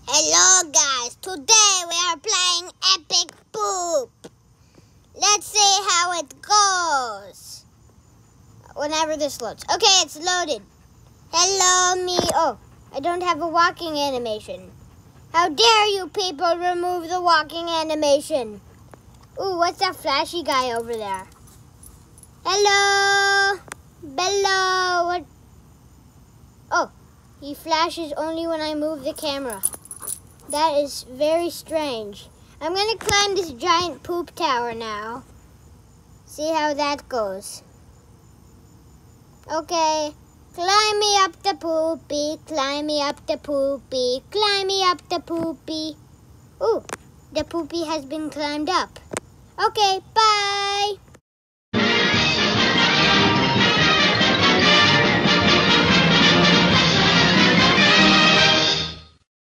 Hello guys, today we are playing Epic Poop. Let's see how it goes. Whenever this loads. Okay, it's loaded. Hello me. Oh, I don't have a walking animation. How dare you people remove the walking animation. Ooh, what's that flashy guy over there? Hello. Bello. What? Oh, he flashes only when I move the camera. That is very strange. I'm going to climb this giant poop tower now. See how that goes. Okay. Climb me up the poopy. Climb me up the poopy. Climb me up the poopy. Ooh, the poopy has been climbed up. Okay, bye.